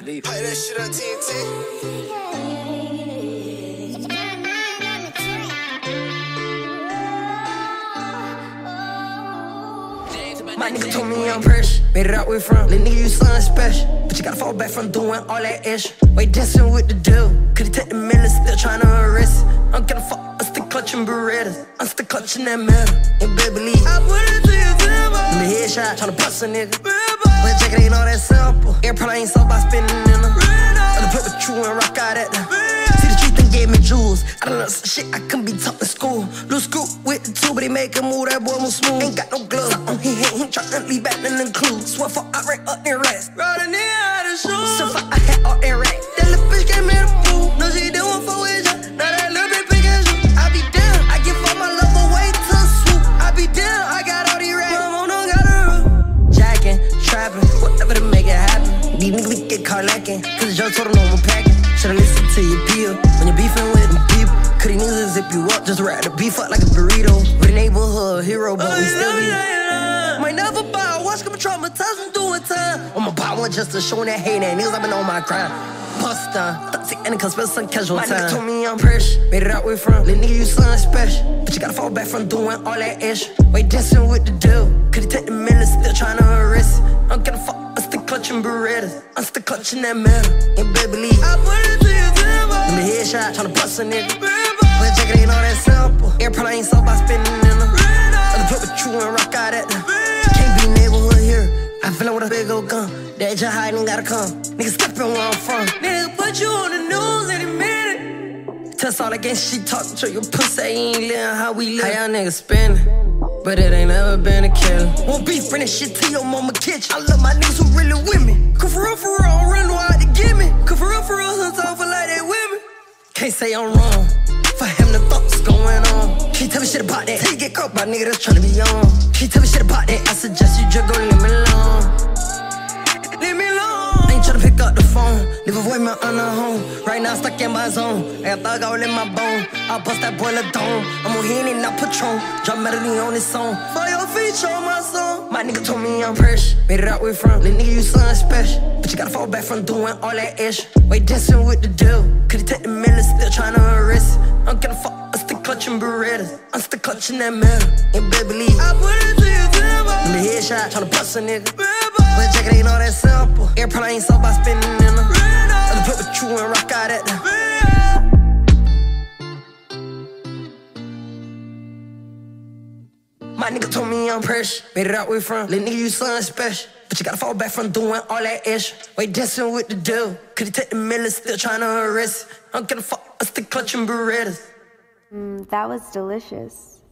believe it. Play that shit on TNT. My nigga told me I'm fresh, made it out where from. Little nigga, you something special, but you gotta fall back from doing all that extra. Wait, dancing with the devil, could he take the million, still tryna arrest it. I'm gonna fuck, I'm still clutching Berettas, I'm still clutching that metal. And baby, I put it to your temple. In the headshot, tryna bust a nigga. But jacket ain't all that simple. Airplane ain't sold by spinning in them. I'll put with you and rock out at them. See the street and gave me jewels. I don't know some shit I couldn't be taught in school. Little scoop with the two, but he make a move, that boy move smooth. Ain't got no gloves. He tryna leave back in the clues. Swear for I ran up in racks. Riding in out of shoes. So far I had all in racks. That little bitch gave me the fool. No, she doing for with ya. Now that little bit big as you. I be down. I give all my love away to swoop. I be down. I got all these racks. Mama don't got a roof. Jacking, trapping, whatever to make it happen. These niggas we get caught lacking. Cause the judge told them no more packing. Shoulda listened to your peel when you're beefing with them people. Cause these niggas zip you up, just wrap the beef up like a burrito. With a neighborhood hero, but we still be. Might never buy a watch, come traumatized from doing time. On my buy one just to show that hate, and niggas I've been on my grind. Bust down, toxic and it can spend some casual time. My nigga told me I'm fresh, made it out where from. Little nigga, you something special, but you gotta fall back from doing all that extra. Wait, dancing with the devil, could he take the million, still tryna arrest it. I'm gonna fuck, I'm still clutching Berettas, I'm still clutching that metal. And baby, I put it to your temple. In the headshot, tryna bust a nigga. But jacket ain't all that simple. Airplane ain't sold by spinning in them. I'll put with you and rock out at them. Can't be neighborhood here. I feel like with a big old gun. That just hiding gotta come. Nigga steppin' where I'm from. Nigga put you on the news in a minute. Test all against she talk to your pussy. Ain't living how we live. How y'all niggas spinning? But it ain't never been a killer. Won't be friendin' shit to your mama kitchen. I love my niggas who really with me. Cause for real, I don't really know how to get me. Cause for real, sometimes I feel like they with me. Can't say I'm wrong. For him, the thoughts going on. She tell me shit about that. Till you get caught by nigga that's tryna be on. She tell me shit about that. I suggest you just go leave me alone. Leave me alone. I ain't tryna pick up the phone. Leave a voicemail on the home. Right now, stuck in my zone. I got thug all in my bone. I bust that boiler dome. I'm on Henny, not Patron. Drop melody on this song. For your feature on my song. My nigga told me I'm fresh, made it out where from. Little nigga, you something special, but you gotta fall back from doing all that extra. Wait, dancing with the devil, could he take the million, still tryna arrest it. I'm gonna fuck, I'm still clutching Berettas, I'm still clutching that metal. And baby, I put it to your temple. In the headshot, tryna bust a nigga. But jacket ain't all that simple. Airplane ain't sold by spinning in them. I'll put with you and rock out at them. My nigga told me I'm fresh, made it out where from. Little nigga, you something special, but you gotta fall back from doing all that extra. Wait, dancing with the devil, could he take the million, still tryna arrest it. I'm gonna fuck, I'm still clutching Berettas. That was delicious.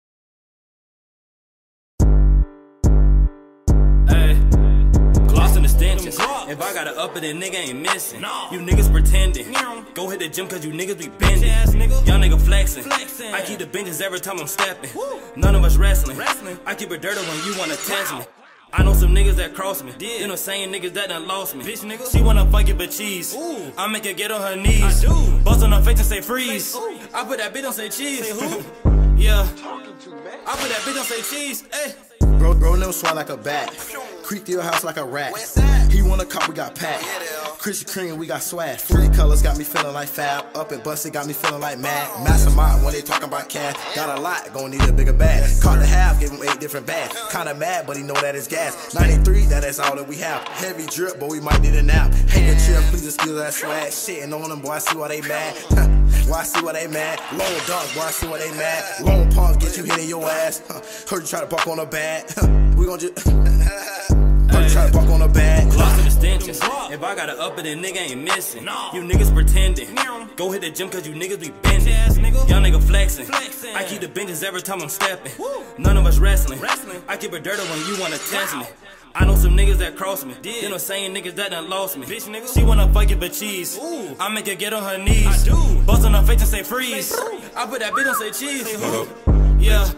Hey, gloss and extensions. If I got to up it, then nigga ain't missing. You niggas pretending. Go hit the gym cause you niggas be bending. Young nigga flexing. I keep the benches every time I'm stepping. None of us wrestling. I keep it dirty when you wanna test me. I know some niggas that cross me. You know same niggas that done lost me. Bitch, nigga. She wanna fuck it but cheese. I make her get on her knees. Bust on her face and say freeze. I put that bitch on say cheese. Yeah. I put that bitch on say cheese. Hey. Bro, no swat like a bat. Creep to your house like a rat. He want a cop, we got packed. Krispy Kreme, we got swag. 40 colors got me feeling like Fab. Up and busted got me feeling like mad. Mastermind when they talking about cash. Got a lot, gon' need a bigger bag. Caught the half, gave him 8 different bags. Kinda mad, but he know that it's gas. 93, that's all that we have. Heavy drip, but we might need a nap. Hang a chair, please excuse that swag. Shitting on them, boy, I see why they mad. Boy, I see why they mad. Long dogs, boy, I see why they mad. Long pawns get you hitting your ass. Heard you try to buck on a bag. We gon' just try to buck on a bag. Gloss and extensions. If I gotta up it, then nigga ain't missing. You niggas pretending. Go hit the gym cause you niggas be bending. Young nigga flexing. I keep the benches every time I'm stepping. None of us wrestling. I keep it dirty when you wanna test me. I know some niggas that cross me. You know same niggas that done lost me. She wanna fuck it but cheese. I make her get on her knees. Bust on her face and say freeze. I put that bitch on say cheese. Yeah.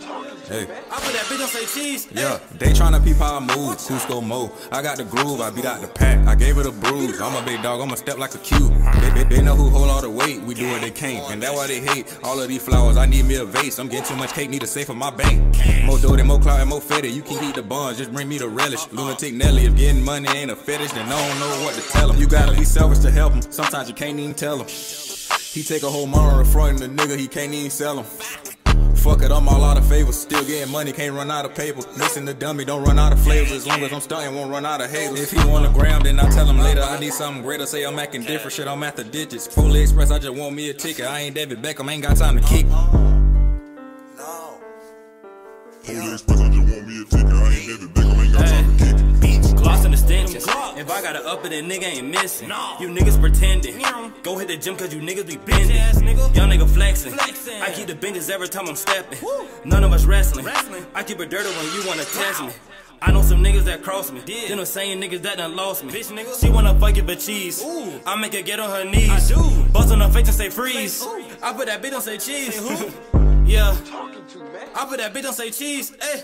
Hey. I put that bitch on say cheese. Yeah, they tryna peep how I move. Cusco Mo. I got the groove, I beat out the pack. I gave it a bruise. I'm a big dog, I'ma step like a cube. They know who hold all the weight. We do what they can't. And that's why they hate all of these flowers. I need me a vase. I'm getting too much cake, need a safe for my bank. More dough than more clout and more fetty. You can eat the buns, just bring me the relish. Lunatic Nelly, if getting money ain't a fetish, then I don't know what to tell him. You gotta be selfish to help him. Sometimes you can't even tell him. He take a whole mono in front of the nigga, he can't even sell him. Fuck it, I'm all out of favors. Still getting money, can't run out of paper. Missing the dummy, don't run out of flavors. As long as I'm stunting, won't run out of haters. If he want a gram, then I tell him later I need something greater. Say I'm acting different, shit, I'm at the digits. Fully Express, I just want me a ticket. I ain't David Beckham, ain't got time to kick. Fully Express, I just want me a ticket. I ain't David Beckham, ain't got time to kick. Gloss and extensions. If I got to up it, then nigga ain't missing. You niggas pretending. Go hit the gym cause you niggas be bending. Young nigga flexing. I keep the benches every time I'm stepping. None of us wrestling. I keep it dirty when you wanna test me. I know some niggas that cross me. Then the same niggas that done lost me. She wanna fuck it for cheese. I make her get on her knees. Bust on her face and say freeze. I put that bitch on say cheese. Yeah. I put that bitch on say cheese. Hey.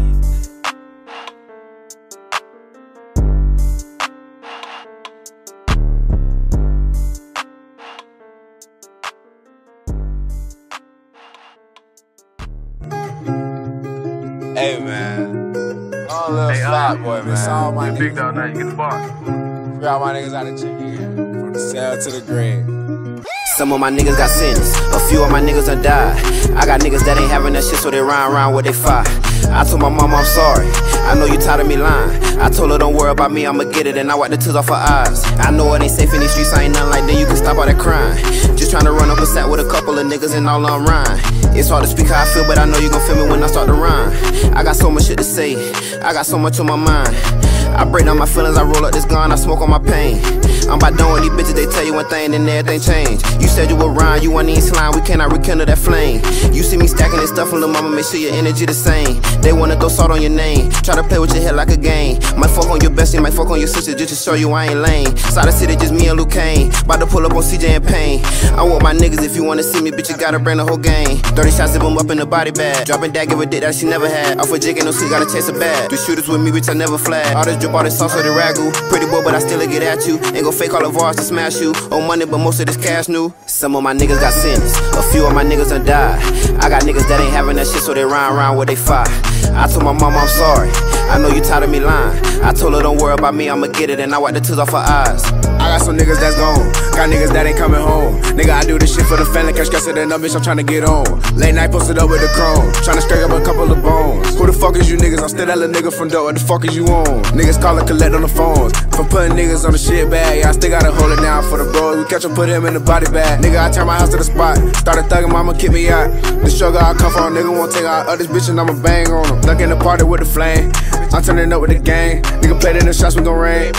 Hey man, I'm a little fat boy, man. It's all my big dog now, you get the bar. Free all my niggas out of chicken, from the cell to the grave. Some of my niggas got sentenced, a few of my niggas done died. I got niggas that ain't having that shit, so they run around where they fight. I told my mama I'm sorry, I know you tired of me lying. I told her don't worry about me, I'ma get it, and I wipe the tears off her eyes. I know it ain't safe in these streets, I ain't nothing like that, you can stop all that crying. Just tryna run up a sack with a couple of niggas and all I'm rhyme. It's hard to speak how I feel, but I know you gon' feel me when I start to rhyme. I got so much shit to say, I got so much on my mind. I break down my feelings, I roll up this gun, I smoke on my pain. I'm about done with these bitches, they tell you one thing, then everything change. You said you were rhyme, you want even slime, we cannot rekindle that flame. You see me stacking this stuff, and little mama, make sure your energy the same. They wanna throw salt on your name, try to play with your head like a game. Might fuck on your bestie, might fuck on your sister, just to show you I ain't lame. Side of city, just me and Luke Kane, about to pull up on CJ and Payne. I want my niggas, if you wanna see me, bitch, you gotta bring the whole gang. 30 shots, zip them up in the body bag. Dropping that, give a dick that she never had. Off a jig and no seat, gotta chase a bag. 3 shooters with me, bitch, I never flag. All this drip, all this sauce for the ragu. Pretty boy, but I still get at you. Ain't gon' fake all the bars to smash you. Owe money, but most of this cash new. Some of my niggas got sentenced, a few of my niggas done died. I got niggas that ain't having that shit, so they run around where they fight. I told my mama I'm sorry, I know you tired of me lying. I told her don't worry about me, I'ma get it, and I wipe the tears off her eyes. I got some niggas that's gone, got niggas that ain't coming home. Nigga, I do this shit for the family, catch stressed and up, bitch, I'm tryna get on. Late night posted up with the chrome, tryna straight up a couple of bones. Who the fuck is you niggas? I'm still that little nigga from dope, what the fuck is you on? Niggas call and collect on the phones, from putting niggas on the shit bag. Yeah, I still gotta hold it down for the bros, we catch him, put him in the body bag. Nigga, I turn my house to the spot, started thugging, mama kick me out. The struggle I come from, nigga won't take out others, bitch, and I'ma bang on them. Duck in the party with the flame, I'm turning up with the gang. Nigga played in the shots, we gon' rain.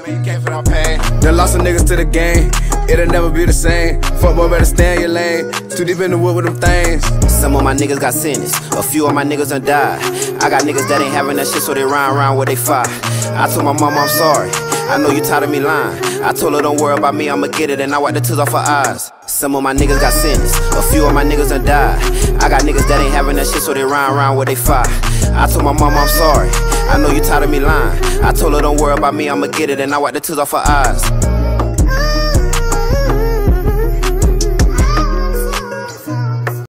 Done lost some niggas to the game, it'll never be the same. Fuck boy, better stay in your lane, too deep in the wood with them things. Some of my niggas got sentenced, a few of my niggas done died. I got niggas that ain't having that shit, so they run around where they fight. I told my mama I'm sorry, I know you tired of me lying. I told her don't worry about me, I'ma get it, and I wipe the tears off her eyes. Some of my niggas got sentenced, a few of my niggas done died. I got niggas that ain't having that shit, so they run around where they fight. I told my mama I'm sorry, I know you tired of me lying. I told her don't worry about me, I'ma get it, and I wipe the tears off her eyes.